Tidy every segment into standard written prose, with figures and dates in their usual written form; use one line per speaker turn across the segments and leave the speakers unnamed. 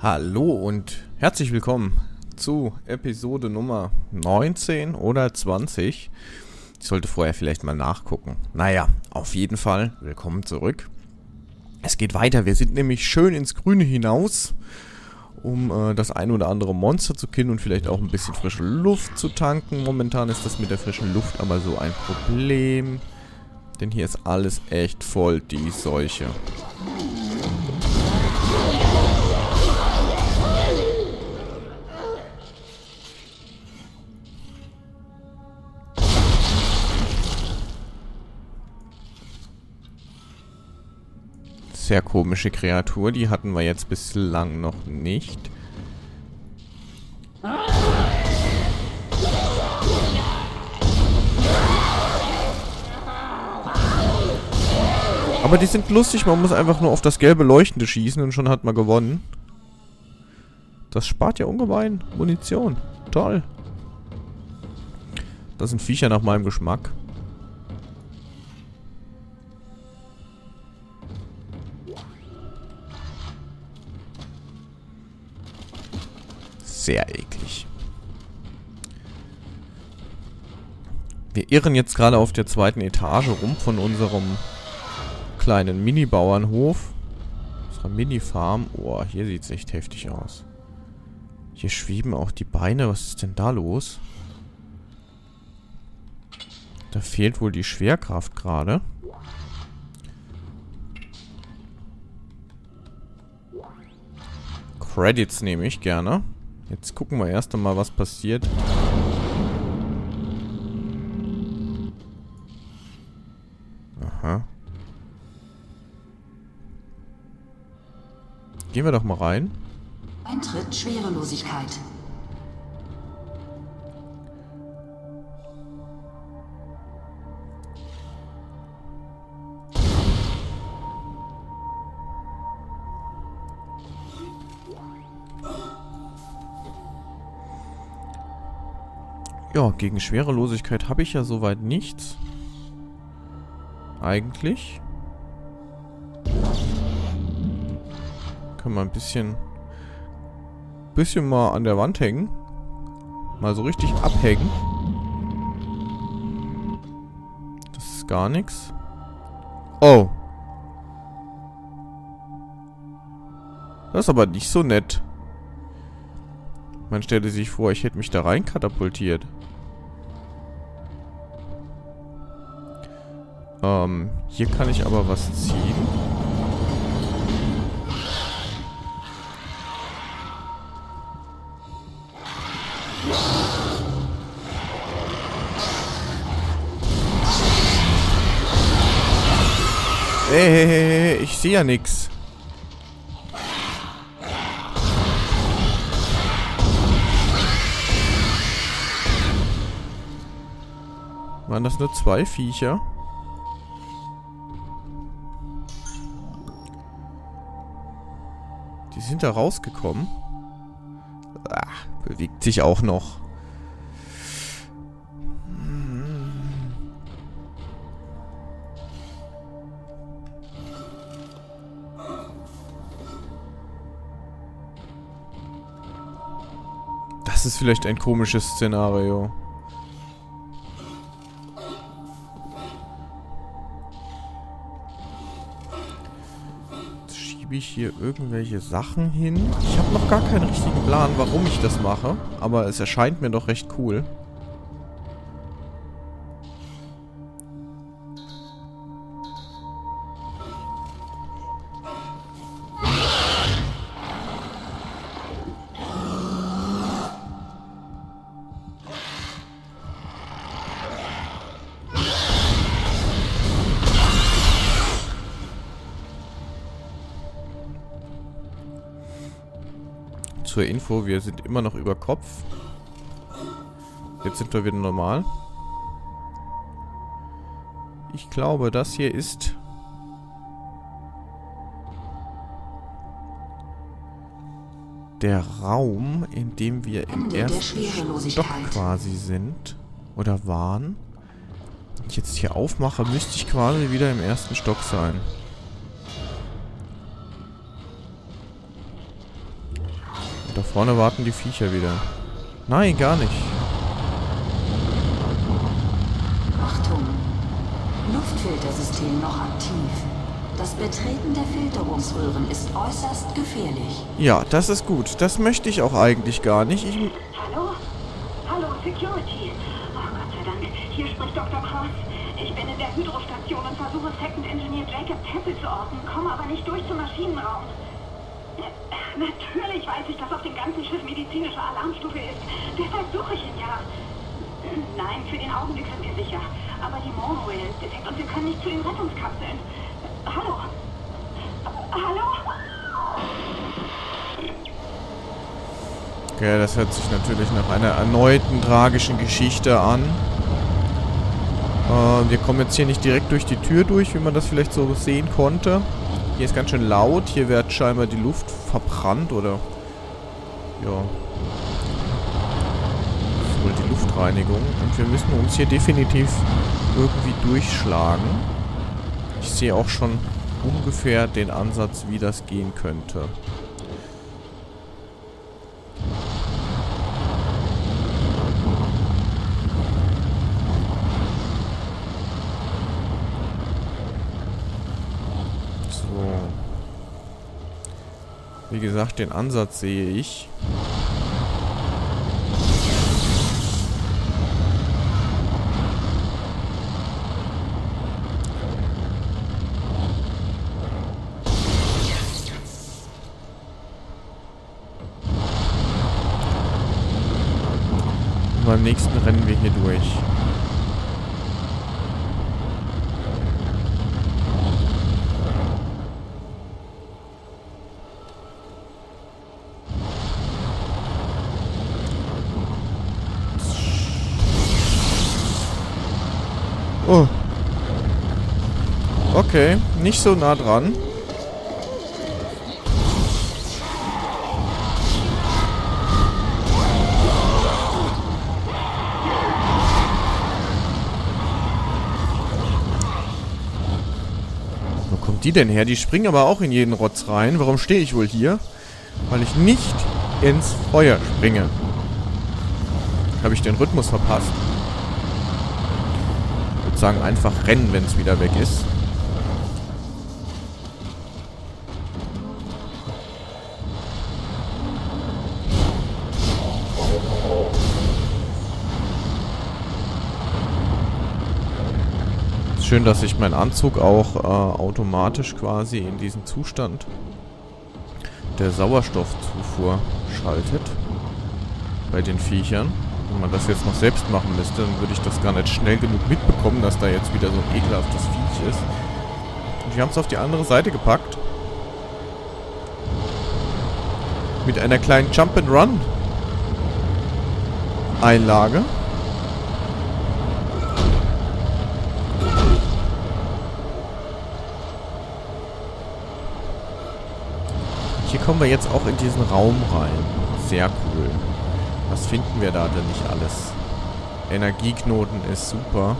Hallo und herzlich willkommen zu Episode Nummer 19 oder 20. Ich sollte vorher vielleicht mal nachgucken. Naja, auf jeden Fall, willkommen zurück. Es geht weiter, wir sind nämlich schön ins Grüne hinaus, um das ein oder andere Monster zu killen und vielleicht auch ein bisschen frische Luft zu tanken. Momentan ist das mit der frischen Luft aber so ein Problem, denn hier ist alles echt voll die Seuche. Sehr komische Kreatur, die hatten wir jetzt bislang noch nicht. Aber die sind lustig, man muss einfach nur auf das gelbe Leuchtende schießen und schon hat man gewonnen. Das spart ja ungemein Munition. Toll. Das sind Viecher nach meinem Geschmack. Sehr eklig. Wir irren jetzt gerade auf der zweiten Etage rum von unserem kleinen Mini-Bauernhof. Unserer Mini-Farm. Oh, hier sieht es echt heftig aus. Hier schweben auch die Beine. Was ist denn da los? Da fehlt wohl die Schwerkraft gerade. Credits nehme ich gerne. Jetzt gucken wir erst einmal, was passiert. Aha. Gehen wir doch mal rein.
Eintritt Schwerelosigkeit.
Ja, gegen Schwerelosigkeit habe ich ja soweit nichts. Eigentlich. Können wir ein bisschen mal an der Wand hängen. Mal so richtig abhängen. Das ist gar nichts. Oh. Das ist aber nicht so nett. Man stelle sich vor, ich hätte mich da rein katapultiert. Hier kann ich aber was ziehen. Hey, ich sehe ja nix. Waren das nur zwei Viecher? Die sind da rausgekommen. Bewegt sich auch noch. Das ist vielleicht ein komisches Szenario. Ich hier irgendwelche Sachen hin. Ich habe noch gar keinen richtigen Plan, warum ich das mache. Aber es erscheint mir doch recht cool. Zur Info, wir sind immer noch über Kopf. Jetzt sind wir wieder normal. Ich glaube, das hier ist der Raum, in dem wir im ersten Stock quasi sind. Oder waren. Wenn ich jetzt hier aufmache, müsste ich quasi wieder im ersten Stock sein. Da vorne warten die Viecher wieder. Nein, gar nicht.
Achtung! Luftfiltersystem noch aktiv. Das Betreten der Filterungsröhren ist äußerst gefährlich.
Ja, das ist gut. Das möchte ich auch eigentlich gar nicht.
Hallo? Hallo, Security. Oh, Gott sei Dank. Hier spricht Dr. Cross. Ich bin in der Hydrostation und versuche Second Engineer Jacob Temple zu orten, komme aber nicht durch zum Maschinenraum. Natürlich weiß ich, dass auf dem ganzen Schiff medizinische Alarmstufe ist. Deshalb suche ich ihn ja. Nein, für den Augenblick sind wir sicher. Aber die Monorail ist defekt und wir können nicht zu den Rettungskapseln. Hallo? Hallo?
Okay, das hört sich natürlich nach einer erneuten tragischen Geschichte an. Wir kommen jetzt hier nicht direkt durch die Tür durch, wie man das vielleicht so sehen konnte. Hier ist ganz schön laut. Hier wird scheinbar die Luft verbrannt oder... Ja. Das ist wohl die Luftreinigung. Und wir müssen uns hier definitiv irgendwie durchschlagen. Ich sehe auch schon ungefähr den Ansatz, wie das gehen könnte. Wie gesagt, den Ansatz sehe ich. Und beim nächsten rennen wir hier durch. Oh. Okay, nicht so nah dran. Wo kommt die denn her? Die springen aber auch in jeden Rotz rein. Warum stehe ich wohl hier? Weil ich nicht ins Feuer springe. Habe ich den Rhythmus verpasst? Sagen, einfach rennen, wenn es wieder weg ist. Ist schön, dass sich mein Anzug auch automatisch quasi in diesen Zustand der Sauerstoffzufuhr schaltet bei den Viechern. Wenn man das jetzt noch selbst machen müsste, dann würde ich das gar nicht schnell genug mitbekommen, dass da jetzt wieder so ein ekelhaftes Viech ist. Und wir haben es auf die andere Seite gepackt. Mit einer kleinen Jump-and-Run-Einlage. Hier kommen wir jetzt auch in diesen Raum rein. Sehr cool. Was finden wir da denn nicht alles? Energieknoten ist super.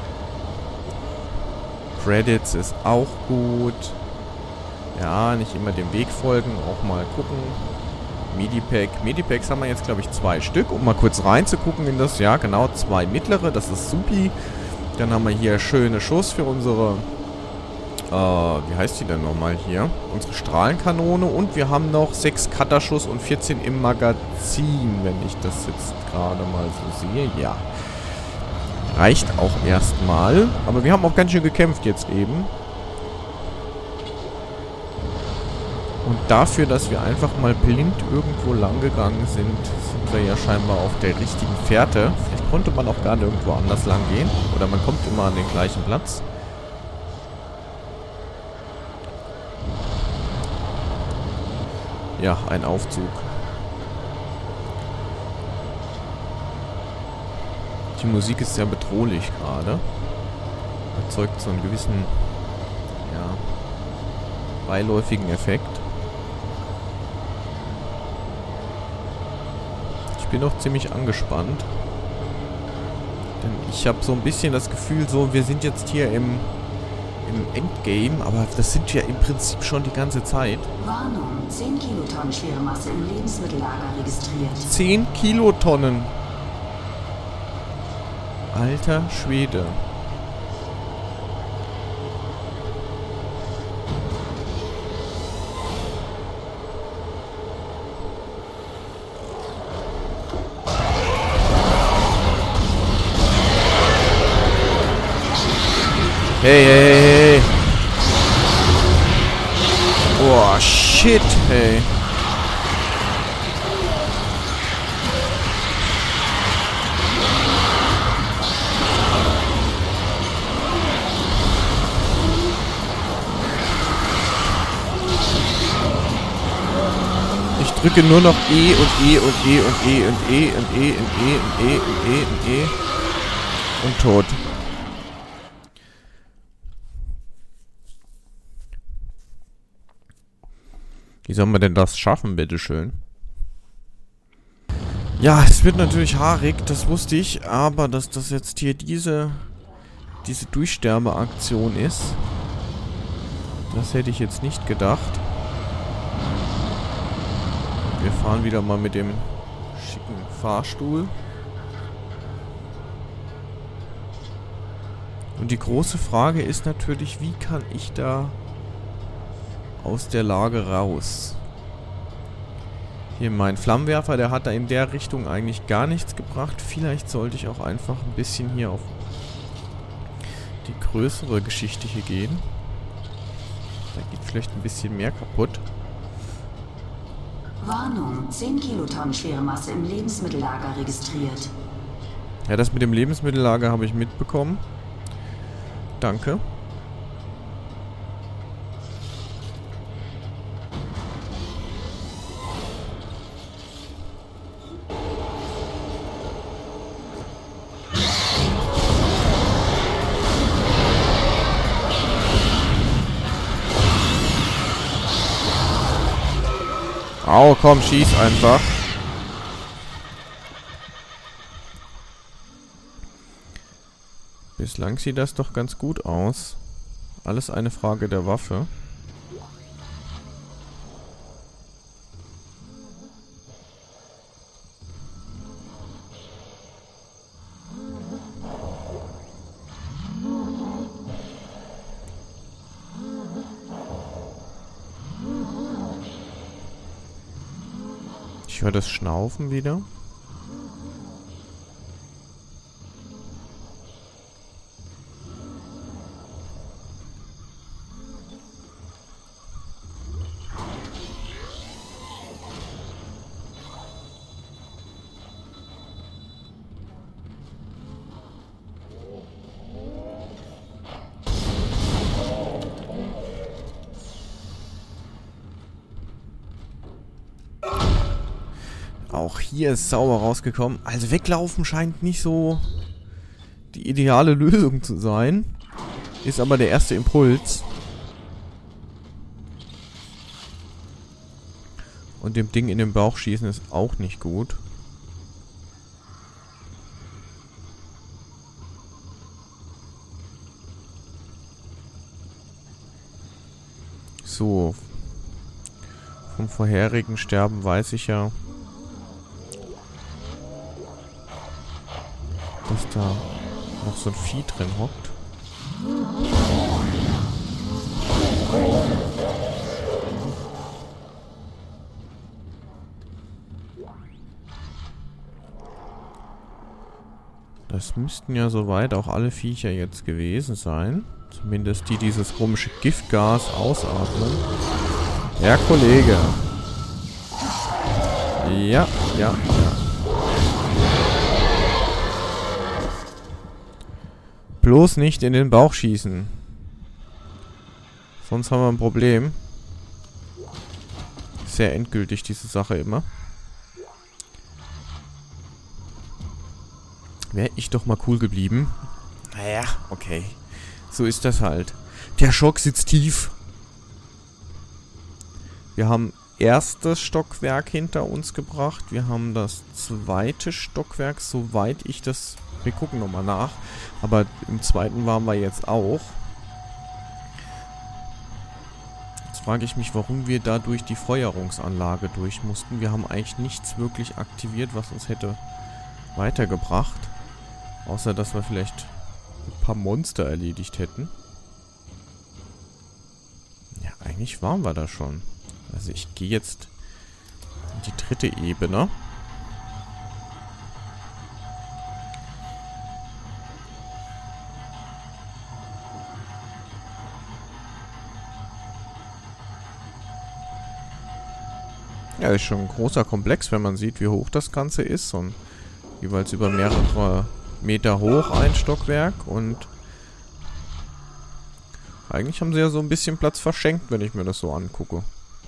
Credits ist auch gut. Ja, nicht immer dem Weg folgen, auch mal gucken. Medipack. Medipacks haben wir jetzt, glaube ich, 2 Stück. Um mal kurz reinzugucken in das. Ja, genau, 2 mittlere. Das ist supi. Dann haben wir hier schöne Schuss für unsere... wie heißt die denn nochmal hier? Unsere Strahlenkanone. Und wir haben noch 6 Cutterschuss und 14 im Magazin, wenn ich das jetzt gerade mal so sehe. Ja. Reicht auch erstmal. Aber wir haben auch ganz schön gekämpft jetzt eben. Und dafür, dass wir einfach mal blind irgendwo lang gegangen sind, sind wir ja scheinbar auf der richtigen Fährte. Vielleicht konnte man auch gar nirgendwo anders lang gehen. Oder man kommt immer an den gleichen Platz. Ja, ein Aufzug. Die Musik ist sehr bedrohlich gerade. Erzeugt so einen gewissen, ja, beiläufigen Effekt. Ich bin auch ziemlich angespannt. Denn ich habe so ein bisschen das Gefühl, so, wir sind jetzt hier im Endgame, aber das sind wir im Prinzip schon die ganze Zeit.
Warnung. 10 Kilotonnen schwere Masse im Lebensmittellager registriert.
10 Kilotonnen. Alter Schwede. Hey, hey, hey, hey. Boah, shit, hey. Ich drücke nur noch E und E und E und E und E und E und E und E und E und E und tot. Wie soll man denn das schaffen, bitteschön? Ja, es wird natürlich haarig, das wusste ich, aber dass das jetzt hier diese Durchsterbeaktion ist, das hätte ich jetzt nicht gedacht. Wir fahren wieder mal mit dem schicken Fahrstuhl. Und die große Frage ist natürlich, wie kann ich da aus der Lage raus? Hier mein Flammenwerfer, der hat da in der Richtung eigentlich gar nichts gebracht. Vielleicht sollte ich auch einfach ein bisschen hier auf die größere Geschichte hier gehen. Da geht vielleicht ein bisschen mehr kaputt.
Warnung, 10 Kilotonnen schwere Masse im Lebensmittellager registriert.
Ja, das mit dem Lebensmittellager habe ich mitbekommen. Danke. Au, komm, schieß einfach. Bislang sieht das doch ganz gut aus. Alles eine Frage der Waffe. Ich höre das Schnaufen wieder. Auch hier ist sauber rausgekommen. Also weglaufen scheint nicht so die ideale Lösung zu sein. Ist aber der erste Impuls. Und dem Ding in den Bauch schießen ist auch nicht gut. So. Vom vorherigen Sterben weiß ich ja, dass da noch so ein Vieh drin hockt. Das müssten ja soweit auch alle Viecher jetzt gewesen sein. Zumindest die dieses komische Giftgas ausatmen. Ja, Kollege. Ja, ja, ja. Bloß nicht in den Bauch schießen. Sonst haben wir ein Problem. Sehr endgültig diese Sache immer. Wäre ich doch mal cool geblieben. Naja, okay. So ist das halt. Der Schock sitzt tief. Wir haben erstes Stockwerk hinter uns gebracht. Wir haben das zweite Stockwerk, soweit ich das... Wir gucken nochmal nach. Aber im zweiten waren wir jetzt auch. Jetzt frage ich mich, warum wir da durch die Feuerungsanlage durch mussten. Wir haben eigentlich nichts wirklich aktiviert, was uns hätte weitergebracht. Außer, dass wir vielleicht ein paar Monster erledigt hätten. Ja, eigentlich waren wir da schon. Also ich gehe jetzt in die dritte Ebene. Ja, ist schon ein großer Komplex, wenn man sieht, wie hoch das Ganze ist. Und jeweils über mehrere Meter hoch ein Stockwerk. Und eigentlich haben sie ja so ein bisschen Platz verschenkt, wenn ich mir das so angucke.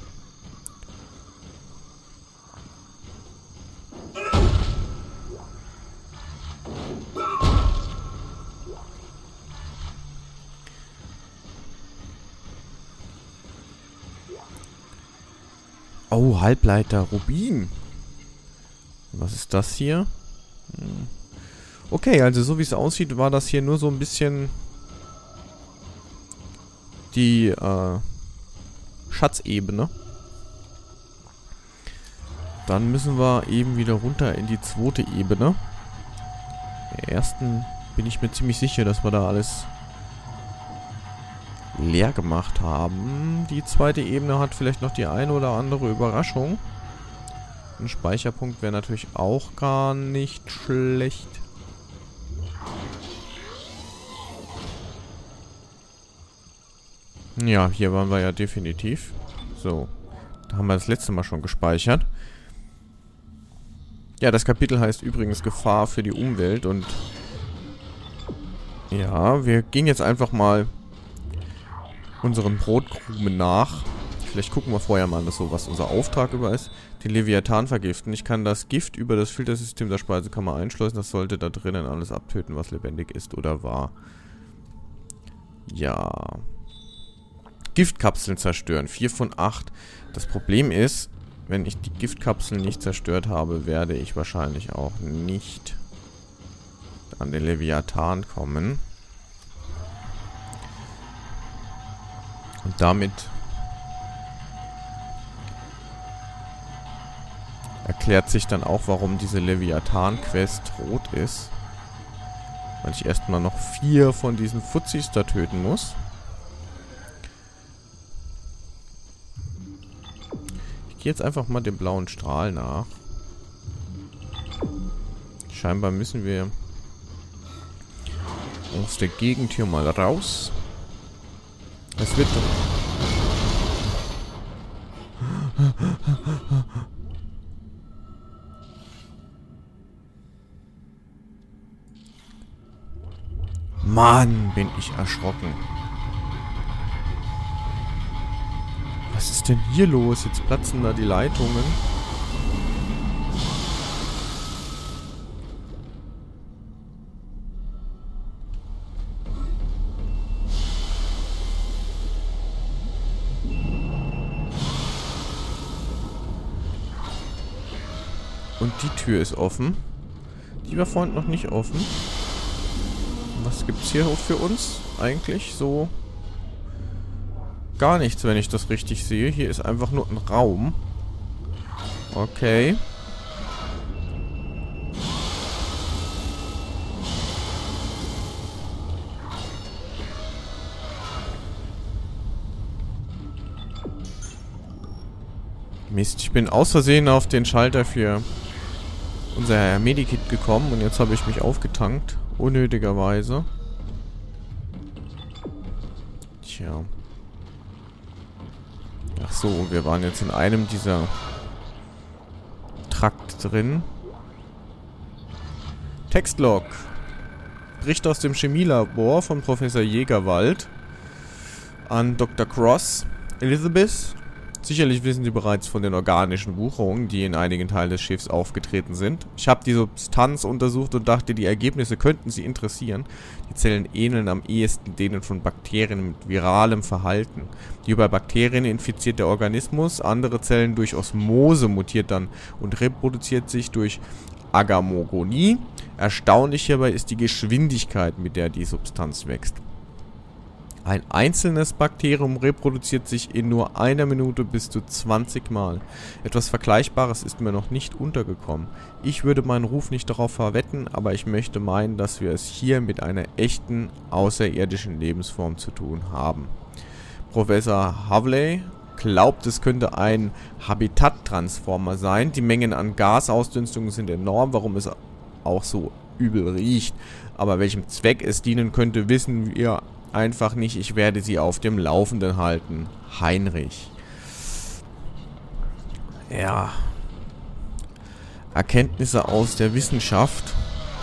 Oh, Halbleiter Rubin. Was ist das hier? Okay, also so wie es aussieht, war das hier nur so ein bisschen die Schatzebene. Dann müssen wir eben wieder runter in die zweite Ebene. Der ersten bin ich mir ziemlich sicher, dass wir da alles leer gemacht haben. Die zweite Ebene hat vielleicht noch die eine oder andere Überraschung. Ein Speicherpunkt wäre natürlich auch gar nicht schlecht. Ja, hier waren wir ja definitiv. So, da haben wir das letzte Mal schon gespeichert. Ja, das Kapitel heißt übrigens Gefahr für die Umwelt und ja, wir gehen jetzt einfach mal unseren Brotkrumen nach. Vielleicht gucken wir vorher mal, was unser Auftrag über ist. Den Leviathan vergiften. Ich kann das Gift über das Filtersystem der Speisekammer einschleusen. Das sollte da drinnen alles abtöten, was lebendig ist oder war. Ja. Giftkapseln zerstören. 4 von 8. Das Problem ist, wenn ich die Giftkapseln nicht zerstört habe, werde ich wahrscheinlich auch nicht an den Leviathan kommen. Und damit erklärt sich dann auch, warum diese Leviathan-Quest rot ist. Weil ich erstmal noch 4 von diesen Fuzis da töten muss. Ich gehe jetzt einfach mal dem blauen Strahl nach. Scheinbar müssen wir aus der Gegend hier mal raus. Es wird... Mann, bin ich erschrocken. Was ist denn hier los? Jetzt platzen da die Leitungen. Und die Tür ist offen. Die war vorhin noch nicht offen. Was gibt's hier für uns eigentlich? So gar nichts, wenn ich das richtig sehe. Hier ist einfach nur ein Raum. Okay. Mist, ich bin aus Versehen auf den Schalter für unser Medikit gekommen und jetzt habe ich mich aufgetankt. Unnötigerweise. Tja. Ach so, wir waren jetzt in einem dieser Trakt drin. Textlog. Bericht aus dem Chemielabor von Professor Jägerwald an Dr. Cross. Elizabeth. Sicherlich wissen Sie bereits von den organischen Wucherungen, die in einigen Teilen des Schiffs aufgetreten sind. Ich habe die Substanz untersucht und dachte, die Ergebnisse könnten Sie interessieren. Die Zellen ähneln am ehesten denen von Bakterien mit viralem Verhalten. Die über Bakterien infizierte Organismus, andere Zellen durch Osmose mutiert dann und reproduziert sich durch Agamogonie. Erstaunlich hierbei ist die Geschwindigkeit, mit der die Substanz wächst. Ein einzelnes Bakterium reproduziert sich in nur einer Minute bis zu 20 Mal. Etwas Vergleichbares ist mir noch nicht untergekommen. Ich würde meinen Ruf nicht darauf verwetten, aber ich möchte meinen, dass wir es hier mit einer echten, außerirdischen Lebensform zu tun haben. Professor Havley glaubt, es könnte ein Habitat-Transformer sein. Die Mengen an Gasausdünstungen sind enorm, warum es auch so übel riecht. Aber welchem Zweck es dienen könnte, wissen wir einfach nicht. Ich werde Sie auf dem Laufenden halten. Heinrich. Ja. Erkenntnisse aus der Wissenschaft.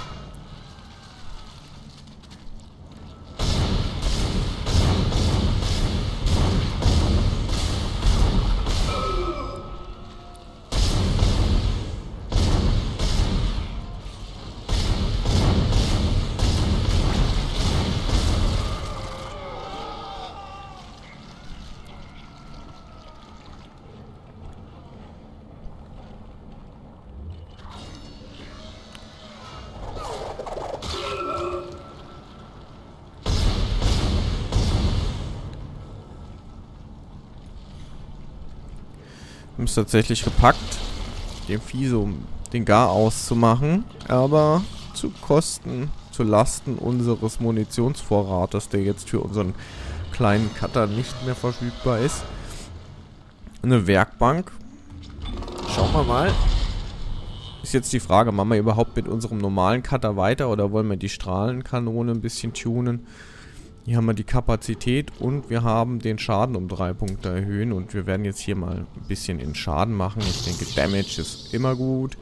Wir haben es tatsächlich gepackt, dem Vieh so den Gar auszumachen, aber zu Lasten unseres Munitionsvorrates, der jetzt für unseren kleinen Cutter nicht mehr verfügbar ist. Eine Werkbank. Schauen wir mal. Ist jetzt die Frage, machen wir überhaupt mit unserem normalen Cutter weiter oder wollen wir die Strahlenkanone ein bisschen tunen? Hier haben wir die Kapazität und wir haben den Schaden um 3 Punkte erhöhen. Und wir werden jetzt hier mal ein bisschen in Schaden machen. Ich denke, Damage ist immer gut.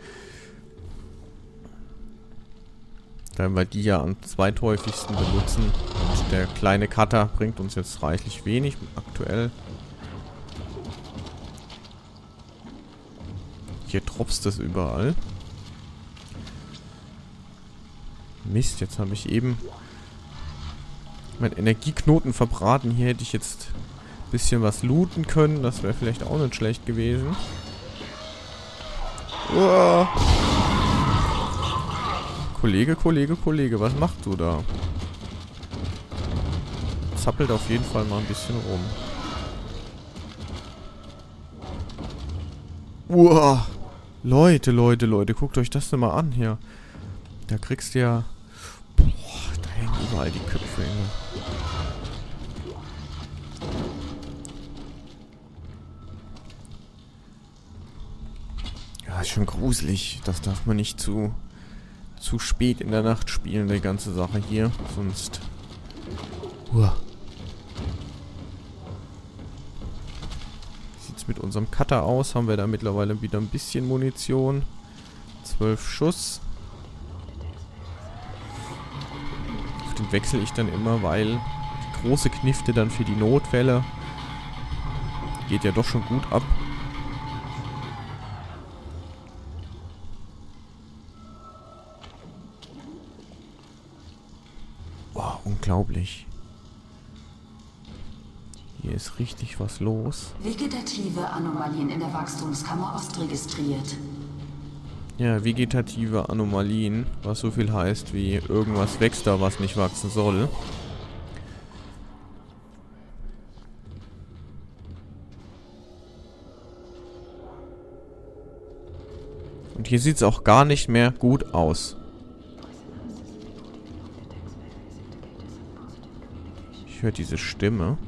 Da wir die ja am zweithäufigsten benutzen. Und der kleine Cutter bringt uns jetzt reichlich wenig aktuell. Hier tropft es überall. Mist, jetzt habe ich eben mein Energieknoten verbraten. Hier hätte ich jetzt ein bisschen was looten können. Das wäre vielleicht auch nicht schlecht gewesen. Uah. Kollege, was machst du da? Zappelt auf jeden Fall mal ein bisschen rum. Uah. Leute, guckt euch das denn mal an hier. Da kriegst du ja... Boah, da hängen überall die Köpfe. Ja, ist schon gruselig. Das darf man nicht zu spät in der Nacht spielen, die ganze Sache hier. Sonst... Uah. Wie sieht's mit unserem Cutter aus? Haben wir da mittlerweile wieder ein bisschen Munition. 12 Schuss. Auf den wechsle ich dann immer, weil die große Knifte dann für die Notfälle geht ja doch schon gut ab. Boah, unglaublich. Hier ist richtig was los.
Vegetative Anomalien in der Wachstumskammer Ost registriert.
Ja, vegetative Anomalien, was so viel heißt wie irgendwas wächst da, was nicht wachsen soll. Und hier sieht es auch gar nicht mehr gut aus. Ich höre diese Stimme.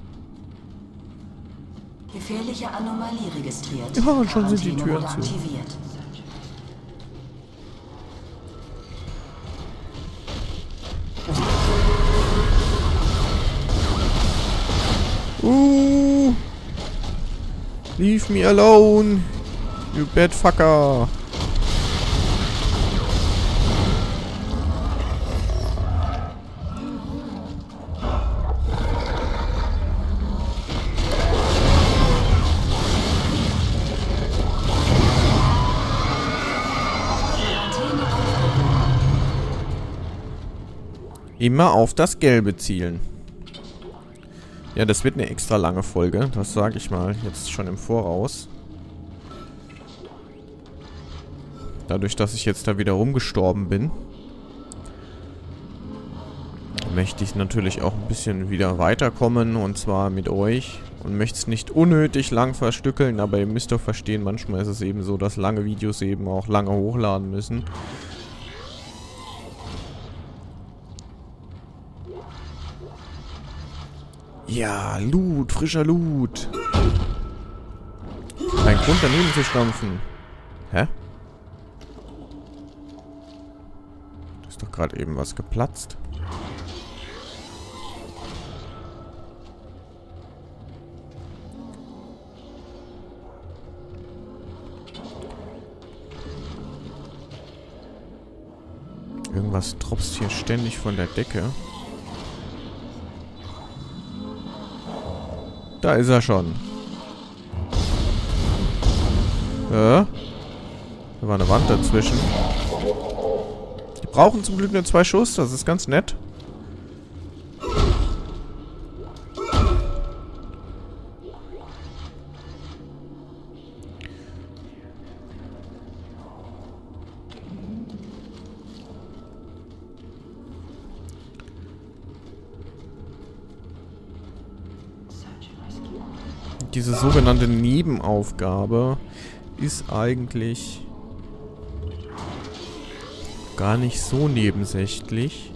Gefährliche Anomalie registriert.
Ja, und schon sind die Türen zu.
Aktiviert.
Leave me alone, you bad fucker. Immer auf das Gelbe zielen. Ja, das wird eine extra lange Folge. Das sage ich mal jetzt schon im Voraus. Dadurch, dass ich jetzt da wieder rumgestorben bin. möchte ich natürlich auch ein bisschen wieder weiterkommen, und zwar mit euch. Und möchte es nicht unnötig lang verstückeln, aber ihr müsst doch verstehen, manchmal ist es eben so, dass lange Videos eben auch lange hochladen müssen. Ja, Loot, frischer Loot. Kein Grund daneben zu stampfen. Hä? Da ist doch gerade eben was geplatzt. Irgendwas tropft hier ständig von der Decke. Da ist er schon. Ja. Da war eine Wand dazwischen. Die brauchen zum Glück nur 2 Schuss, das ist ganz nett. Diese sogenannte Nebenaufgabe ist eigentlich gar nicht so nebensächlich.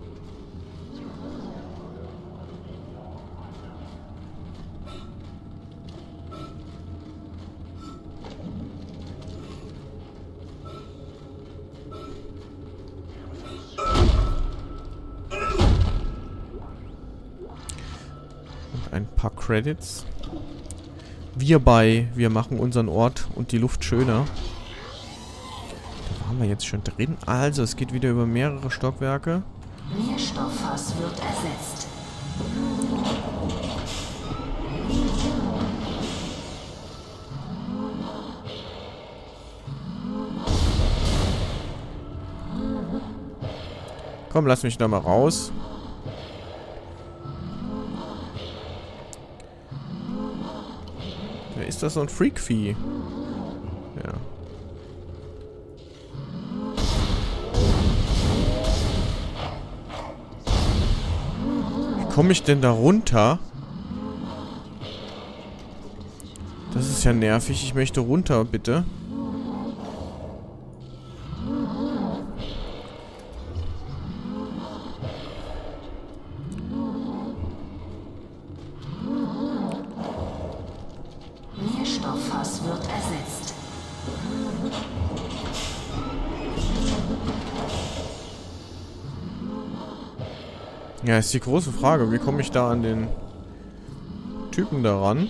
Und ein paar Credits. Wir machen unseren Ort und die Luft schöner. Da waren wir jetzt schon drin. Also, es geht wieder über mehrere Stockwerke.
Nährstofffass wird ersetzt.
Komm, lass mich da mal raus. Ist das so ein Freak-Vieh? Ja. Wie komme ich denn da runter? Das ist ja nervig. Ich möchte runter, bitte.
Nährstofffass wird ersetzt.
Ja, ist die große Frage. Wie komme ich da an den Typen daran?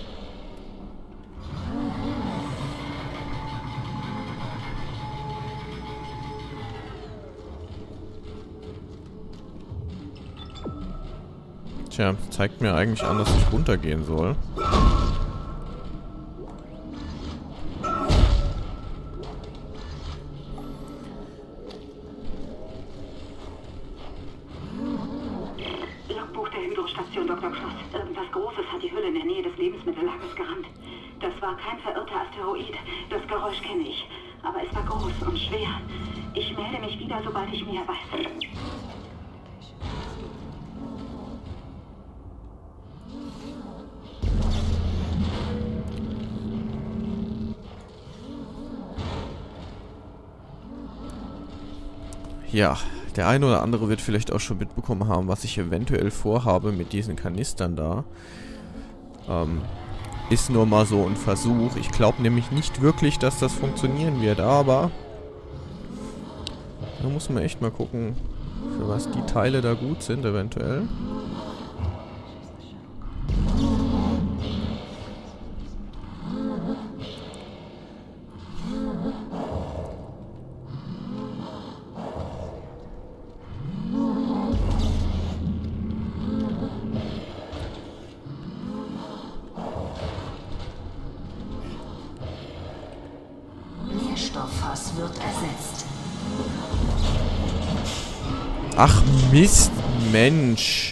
Tja, zeigt mir eigentlich an, dass ich runtergehen soll.
Logbuch der Hydrostation Dr. Cross. Irgendwas Großes hat die Hülle in der Nähe des Lebensmittellagers gerammt. Das war kein verirrter Asteroid. Das Geräusch kenne ich. Aber es war groß und schwer. Ich melde mich wieder, sobald ich mehr weiß.
Ja, der eine oder andere wird vielleicht auch schon mitbekommen haben, was ich eventuell vorhabe mit diesen Kanistern da. Ist nur mal so ein Versuch. Ich glaube nämlich nicht wirklich, dass das funktionieren wird, aber da muss man echt mal gucken, für was die Teile da gut sind eventuell.
Nährstofffass wird ersetzt.
Ach Mist, Mensch.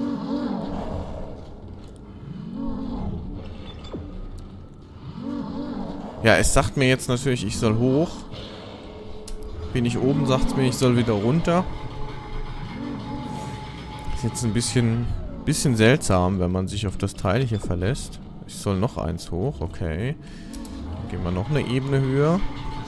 Ja, es sagt mir jetzt natürlich, ich soll hoch. Bin ich oben, sagt es mir, ich soll wieder runter. Ist jetzt ein bisschen seltsam, wenn man sich auf das Teil hier verlässt. Ich soll noch eins hoch, okay. Dann gehen wir noch eine Ebene höher.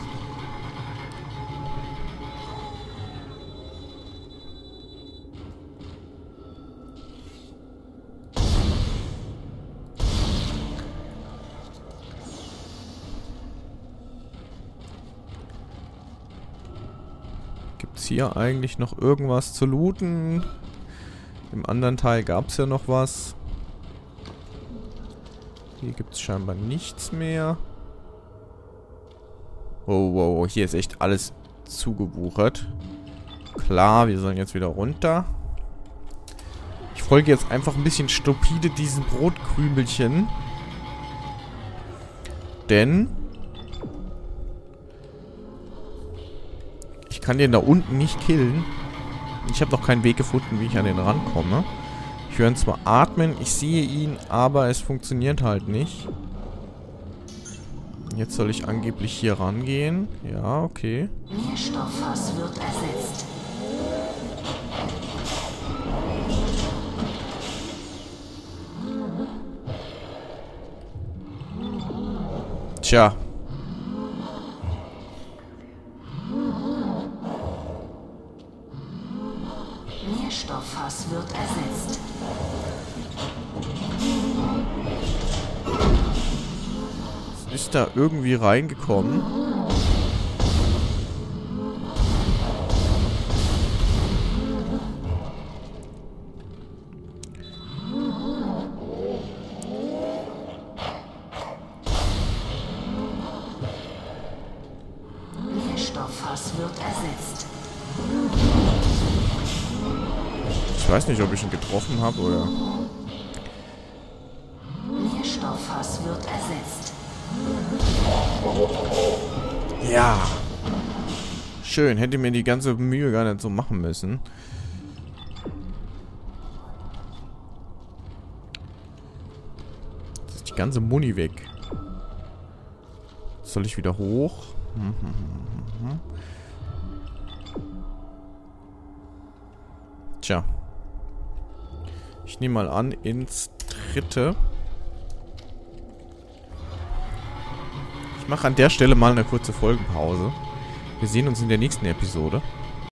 Gibt's hier eigentlich noch irgendwas zu looten? Im anderen Teil gab es ja noch was. Hier gibt es scheinbar nichts mehr. Oh, wow, hier ist echt alles zugewuchert. Klar, wir sollen jetzt wieder runter. Ich folge jetzt einfach ein bisschen stupide diesen Brotkrümelchen. Denn ich kann den da unten nicht killen. Ich habe noch keinen Weg gefunden, wie ich an den rankomme. Ich höre ihn zwar atmen, ich sehe ihn, aber es funktioniert halt nicht. Jetzt soll ich angeblich hier rangehen. Ja, okay.
Nährstofffass wird ersetzt.
Tja.
Nährstofffass wird ersetzt.
Ist da irgendwie reingekommen?
Nährstofffass wird ersetzt.
Ich weiß nicht, ob ich ihn getroffen habe oder...
Nährstofffass wird ersetzt.
Ja. Schön, hätte mir die ganze Mühe gar nicht so machen müssen. Jetzt ist die ganze Muni weg. Soll ich wieder hoch? Tja. Ich nehme mal an, ins dritte. Ich mache an der Stelle mal eine kurze Folgenpause. Wir sehen uns in der nächsten Episode.